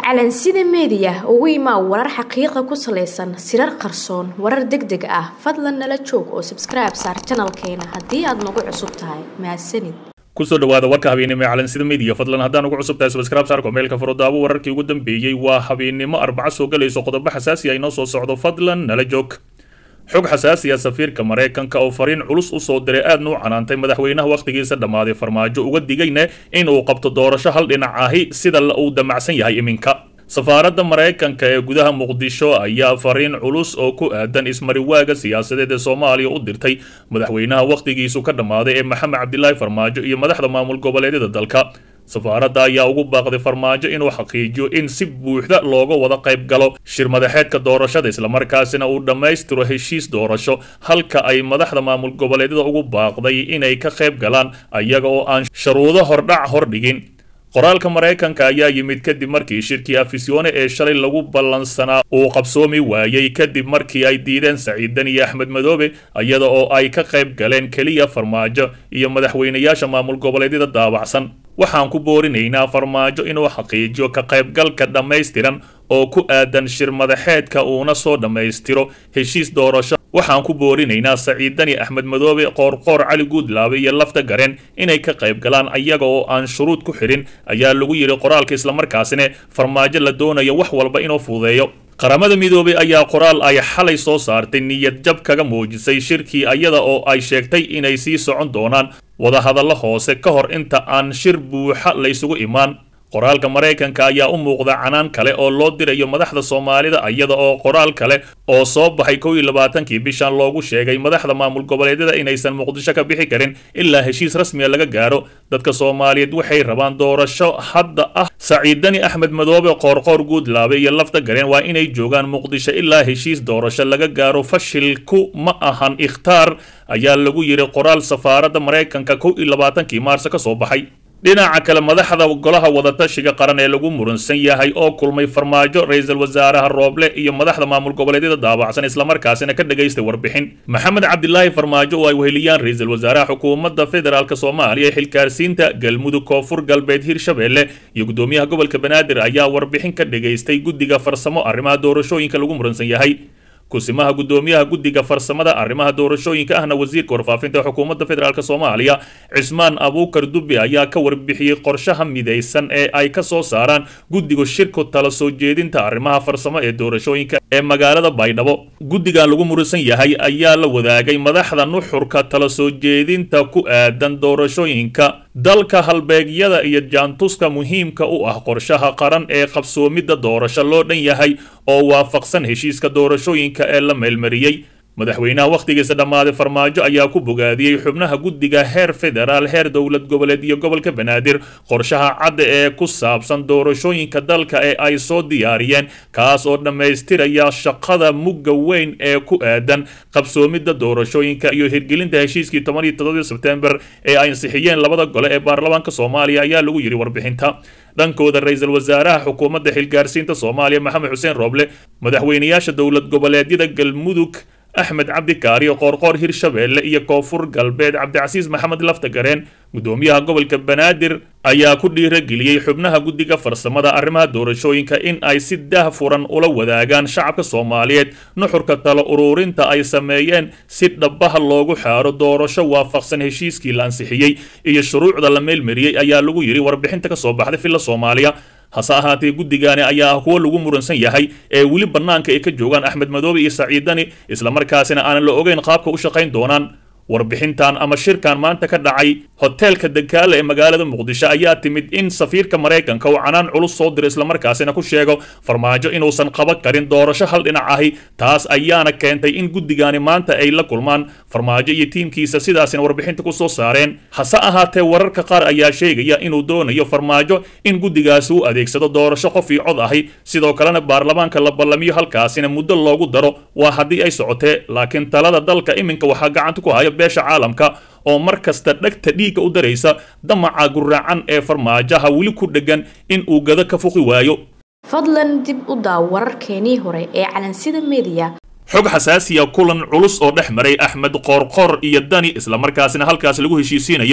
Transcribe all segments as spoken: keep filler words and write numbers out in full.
calansida media ugu imaa warar xaqiiqo ku saleysan sirar qarsoon warar degdeg ah fadlan nala joog oo subscribe saar channelkeena hadii aad nagu cusub tahay mahadsanid kusoo dhawaada warka habeenimo ee calansida media fadlan hadaan ugu cusub tahay subscribe saar komeelka furadaabo wararkii ugu dambeeyay waa habeenimo arbaco soo galayso qodobo xasaasi ah inoo soo socdo fadlan nala joog xog xasaasi ah safiirka Mareykanka oo fariin culus u soo diray aad noo canaantay madaxweynaha waqtigiisa dhamaaday farmaajo uga digayna in uu qabto doorasho hal dhinac ahi sida uu damacsan yahay iminka safaaradda Mareykanka ee gudaha Muqdisho ayaa fariin culus oo ku aadan ismariwaaga siyaasadeed ee Soomaaliya u dirtay madaxweynaha waqtigiisu ka dhamaaday ee Maxamed Cabdilaahi Farmaajo iyo madaxda maamul goboleedyada dalka safaaradda ayaa ugu baaqday Farmaajo inuu xaqiijiyo in si buuxda looga wada qayb galo shir madaxeedka doorashada isla markaasina uu dhameystiro heshiis doorasho halka ay madaxda maamul goboleedyada ugu baaqday inay ka qayb galaan ayaga oo aan shuruudo hordhac hordhigin qoraalka Mareykanka ayaa yimid kadib markii shirkii afisyoone ee shalay lagu ballansanaa uu qabsoomi waayay kadib markii ay diideen Saciidan iyo Axmed Madoobe ayada oo ay ka qayb galeen kaliya Farmaajo iyo madaxweynayaasha maamul goboleedyada daabacsan waxaan ku boorinaynaa Farmaajo inuu xaqiijiyo ka qaybgalka dhameystiran oo ku aadan shir madaxeedka uuna soo dhameystiro heshiis doorasho waxaan ku boorinaynaa Saciidan iyo Axmed Madoobe qoorqoor Cali Guudlaabe iyo lafta gareen inay ka qayb galaan ayaga oo aan shuruud ku xirin ayaa lagu yiri qoraalka isla markaasina Farmaajo la doonayo wax walba inuu fuudeeyo qaramada midoobay ayaa qoraal ay xalay soo saartay niyad jab kaga muujisay shirkii ayada oo ay sheegtay inay sii socon doonaan wada hadallo hoose ka hor inta aan shir buuxa la isugu imaan qoraalka Mareykanka ayaa u muuqda canaan kale oo loo dirayo madaxda Soomaalida ayada oo qoraal kale oo soo baxay kow iyo labaatankii bishan loogu sheegay madaxda maamul goboleedyada inaysan Muqdisho ka bixi karin ilaa heshiis rasmi ah laga gaaro dadka Soomaaliyeed waxay rabaan doorasho hadda ah Saciidani Axmed Madoobe qoorqoor Guudlaabe iyo lafta gareen waa inay joogaan Muqdisho ilaa heshiis doorasho laga gaaro fashilku ma ahan ikhtaar ayaa lagu yiri qoraal safaaradda Mareykanka kow iyo labaatankii Maarso ka soo baxay dhinaca kale madaxda golaha wadatashiga qaran ee lagu muransan yahay oo kulmay Farmaajo ra'iisul wasaaraha Rooble iyo madaxda maamul goboleedyada daabacsan isla markaasina ka dhageystay warbixin Maxamed Cabdilaahi Farmaajo oo ay weheliyaan ra'iisul wasaaraha xukuumadda federaalka Soomaaliya xilkaarsiinta Galmudug Koonfur Galbeed Hirshabeelle iyo gudoomiyaha gobolka Banaadir ayaa warbixin ka dhageystay guddiga farsamo arrimaha doorashooyinka lagu muransan yahay kusimaha gudoomiyaha guddiga farsamada arrimaha doorashooyinka ahna wasiirka warfaafinta xukuumadda federaalka Soomaaliya Cismaan Abuukar Dubbi ayaa ka warbixiyay qorshaha midaysan ee ay ka soo saaraan guddiga shirku tala soo jeedinta arrimaha farsamo ee doorashooyinka ee magaalada Baydhabo guddiga lagu muransan yahay ayaa la wadaagay madaxda nuxurka tala soo jeedinta ku aadan doorashooyinka dalka halbeegyada iyo jaantuska muhiimka u ah qorshaha qaran ee qabsoomida doorasho loo dhan yahay oo waafaqsan heshiiska doorashooyinka ee la meelmariyay madaxweynaha waqtigiisa dhamaaday Farmaajo ayaa ku bogaadiyay xubnaha guddiga heer federaal heer dawlad goboleed iyo gobolka Banaadir qorshaha cad ee ku saabsan doorashooyinka dalka ee ay soo diyaariyeen kaas oo dhameystiraya shaqada mugga weyn ee ku aadan qabsoomida doorashooyinka iyo hirgelinta heshiiskii toban iyo toddoba Sebtembar ee ay ansixiyeen labada gole ee baarlamaanka Soomaaliya ayaa lagu yiri warbixinta dhankooda ra'iisul wasaaraha xukuumadda xilgaarsiinta Soomaaliya Maxamed Xuseen Rooble madaxweynayaasha dawlad goboleedyada Galmudug Axmed Cabdi Kaariyo qoorqoor Hirshabeelle iyo Koonfur Galbeed Cabdicasiis Maxamed lafta gareen gudoomiyaha gobolka Banaadir ayaa ku dhiirigeliyay xubnaha guddiga farsamada arrimaha doorashooyinka in ay si daahfuran ula wadaagaan shacabka Soomaaliyeed nuxurka talo ururinta ay sameeyeen si dhabaha loogu xaaro doorasho waafaqsan heshiiskii la ansixiyay iyo shuruucda la meelmariyay ayaa lagu yiri warbixinta ka soo baxday filla Soomaaliya hase ahaatee guddigaani ayaa ah kuwa lagu muransan yahay ee weli bannaanka ay ka joogaan Axmed Madoobe iyo Saciidani isla markaasina aan la ogeyn qaabka u shaqayn doonaan warbixintan ama shirkan maanta ka dhacay hotelka Dagaal ee magaalada Muqdisho ayaa timid in safiirka Mareykanka uu canaan culus soo diray isla markaasina ku sheego Farmaajo inuusan qaban karin doorasho hal dhinac ahi taas ayaana keentay in guddigaani maanta ay la kulmaan Farmaajo iyo tiimkiisa sidaasina warbixinta ku soo saareen hase ahaatee wararka qaar ayaa sheegaya inuu doonayo Farmaajo in guddigaasi uu adeegsado doorasho qof iyo cod ahi sidoo kalena baarlamaanka la ballamiyo halkaasina muddo loogu daro waa haddii ay socotee laakiin talada dalka iminka waxaa gacanta ku haya beesha caalamka oo markasta dhagta dhiiga u dareysa damaca guraacan ee Farmaajaha wili ku dhagan in uu gada ka fuqi waayo fadlan dib u daaw wararkeenii hore ee calansida media xog xasaasi ah kulan culus oo dhex maray Axmed Qoorqoor iyo Dani isla markaasina halkaas lagu heshiisiinayo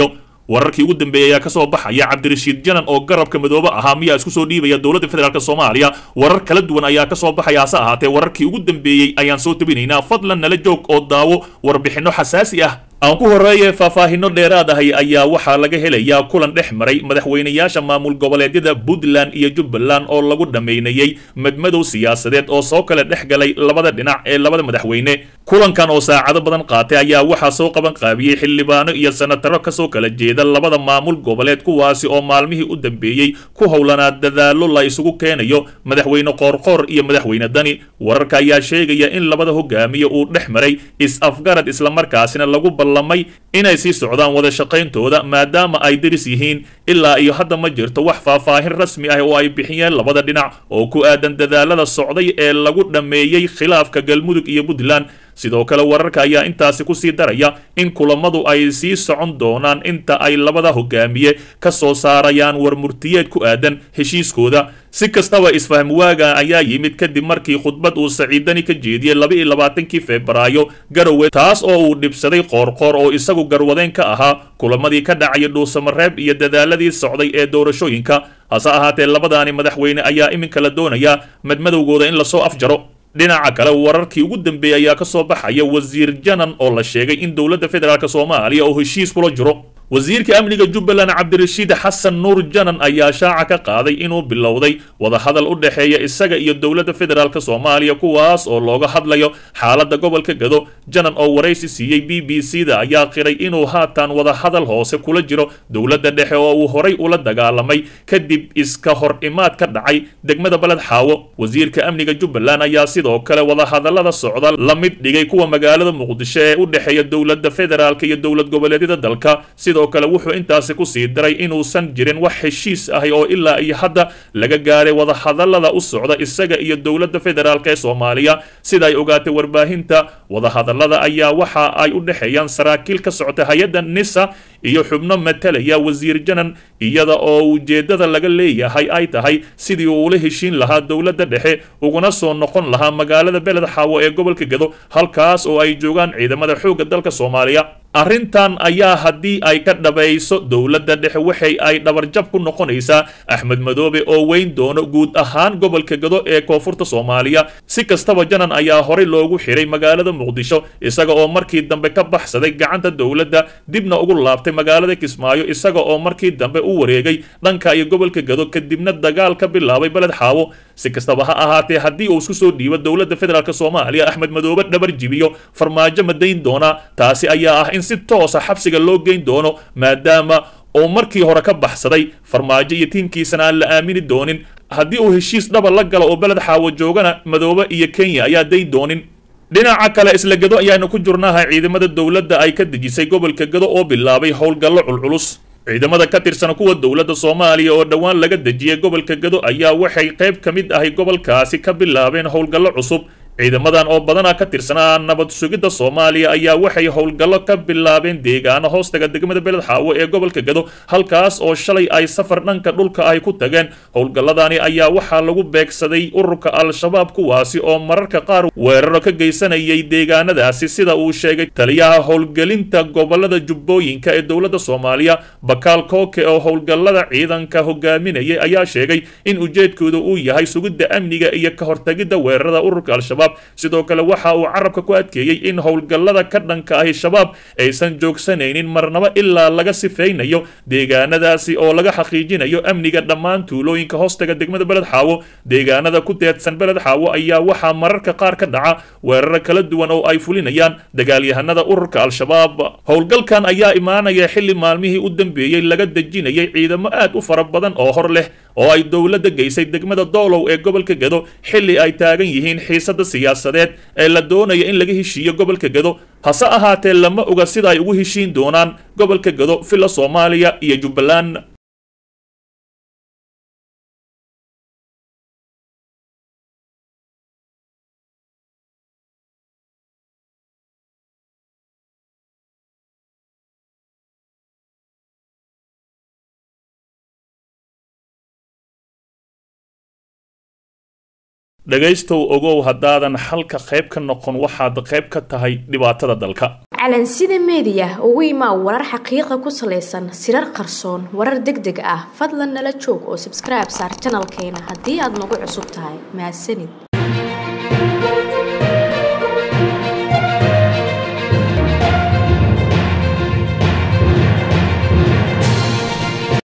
wararkii ugu dambeeyay ayaa kasoo baxaya cabdirashiid janan oo garabka madoobe ahaa miyaa isku soo dhiibaya dowladda federaalk soomaaliya warar kala duwan ayaa kasoo baxaya hase ahaatee wararkii ugu dambeeyey ayaan soo tabinaynaa fadlan nala joog oo daawo warbixino xasaasi ah aan ku horeeye faahfaahino dheeraad ahay ayaa waxaa laga helayaa kulan dhex maray madaxweynayaasha maamul goboleedyada puntland iyo jubbaland oo lagu dhammaynayey madmadow siyaasadeed oo soo kale dhex galay labada dhinac ee labada madaxweyne kulankan oo saacado badan qaatay ayaa waxaa soo qaban qaabiyey xildhibaano iyo senataro kasoo kala jeeda labada maamul goboleed kuwaasi oo maalmihii u dambeeyey ku howlanaa dadaalo la isugu keenayo madaxweyne qoorqoor iyo madaxweyne dani wararka ayaa sheegaya in labada hogaamiye uu dhex maray is-afgarad islamarkaasina lagu ballamay inay sii socdaan wada shaqayntooda maadaama ay deris yihiin ilaa iyo hadda ma jirto wax faahfaahin rasmi ah oo ay bixiyeen labada dhinac oo ku aadan dadaalada socday ee lagu dhammeeyey khilaafka galmudug iyo puntland sidoo kale wararka ayaa intaasi kusii daraya in kulamadu ay sii socon doonaan inta ay labada hogaamiye ka soo saarayaan war murtiyeed ku aadan heshiiskooda si kastaba isfahm waaga ayaa yimid kadib markii khudbad uu saciidani ka jeediyey laba iyo labaatankii febraayo garowe taas oo uu dhibsaday qoorqoor oo isagu garwadeen ka ahaa kulamadii ka dhacaya dhuusamareeb iyo dadaaladii socday ee doorashooyinka hase ahaatee labadaani madaxweyne ayaa iminka la doonaya madmadowgooda in lasoo afjaro dhinaca kale wararkii ugu dambeeyay ayaa ka soo baxaya wasiir janan oo la sheegay in dowladda federaalk soomaaliya oo heshiis kula jiro wasiirka amniga jubbaland cabdirashiid xasan nuur janan ayaa shaaca ka qaaday inuu bilowday wadahadal u dhexeeya isaga iyo dowladda federaalk soomaaliya kuwaas oo looga hadlayo xaaladda gobolka gado janan oo waraysi siiyey b b c da ayaa qiray inuu haatan wadahadal hoose kula jiro dowladda dhexe oo uu horay ula dagaalamay kadib iska hor imaad ka dhacay degmada baled xaawo wasiirka amniga jubbaland ayaa sidoo kale wadahadalada socda la mid dhigay kuwa magaalada muqdisho ee u dhexeeya dowladda federaalk iyo dowlad goboleedyada dalka sidoo kale wuxuu intaasi ku sii daray inuusan jirin wax heshiis ahi oo ilaa iyo hadda laga gaaray wadahadalada u socda isaga iyo dowladda federaalk ee soomaaliya sida ay ogaatay warbaahinta wadahadalada ayaa waxa ay u dhexeeyaan saraakiil ka socota hay-adda nisa iyo xubno matalaya wasiir janan iyada oo ujeedada laga leeyahay ay tahay sidii uu ula heshiin lahaa dowladda dhexe uguna soo noqon lahaa magaalada beled xaawo ee gobolka gado halkaas oo ay joogaan ciidamada xoogga dalka soomaaliya arrintan ayaa haddii ay ka dhabayso dowladda dhexe waxay ay dhabarjab ku noqonaysaa axmed madoobe oo weyn doono guud ahaan gobolka gado ee koonfurta soomaaliya si kastaba janan ayaa horey loogu xiray magaalada muqdisho isaga oo markii dambe ka baxsaday gacanta dowladda dibna ugu laabtay magaalada kismaayo isaga oo markii dambe u wareegay dhanka iyo gobolka gado kadibna dagaal ka bilaabay beled xaawo si kastaba ha ahaatee haddii uu isku soo dhiibo dowladda federaalk soomaaliya axmed madoobe dhabar jibiyo farmaajo ma dayn doonaa taasi ayaa ah in si toosa xabsiga loo geyn doono maadaama uu markii hore ka baxsaday farmaajo iyo tiimkiisana aan la aamini doonin haddii uu heshiis dhaba la galo oo beled xaawo joogana madoobe iyo kenya ayaa dayn doonin dhinaca kale isla gado ayaanu ku jirnaha ciidamada dowladda ay ka dejisay gobolka gado oo bilaabay howlgallo culculus ciidamada ka tirsan kuwa dowladda soomaaliya oo dhowaan laga dejiyay gobolka gado ayaa waxay qayb ka mid ahay gobolkaasi ka bilaabeen howlgallo cusub ciidamadan oo badanaa ka tirsanaa nabad sugidda soomaaliya ayaa waxay howlgallo ka bilaabeen deegaano hoostaga degmada beled xaawo ee gobolka gado halkaas oo shalay ay safar dhanka dhulka ay ku tageen howlgalladani ayaa waxaa lagu beegsaday ururka al-shabaab kuwaasi oo mararka qaar weeraro ka geysanayay deegaanadaasi sida uu sheegay taliyaha howlgelinta gobolada jubbooyinka ee dowladda soomaaliya bakaal kooke oo howlgallada ciidanka hogaaminayay ayaa sheegay in ujeedkooda uu yahay sugidda amniga iyo ka hortagidda weerarada ururka al-shabaab sidoo kale waxa uu carabka ku adkeeyey in howlgallada ka dhanka ahi shabaab aysan joogsanaynin marnaba ilaa laga sifaynayo deegaanadaasi oo laga xaqiijinayo amniga dhammaan tuulooyinka hoostaga degmada beled xaawo deegaanada ku teedsan beled xaawo ayaa waxaa mararka qaar ka dhaca weeraro kala duwan oo ay fulinayaan dagaalyahanada ururka al-shabaab howlgalkan ayaa imaanaya xilli maalmihii u dambeeyey laga dejinayay ciidamo aad u fara badan oo hor leh oo ay dowladda geysay degmada doolow ee gobolka gado xilli ay taagan yihiin xiisada siyaasadeed ee la doonaya in laga heshiiyo gobolka gado hase ahaatee lama oga sida ay ugu heshiin doonaan gobolka gado villa soomaaliya iyo jubbaland dhagaystow ogow haddaadan xalka qayb ka noqon waxaad qayb ka tahay dhibaatada dalka calansida media ugu imaa warar xaqiiqa ku saleysan sirar qarsoon warar degdeg ah fadlan nala joog oo subscribe saar channelkeena haddii aad nagu cusub tahay mahadsanid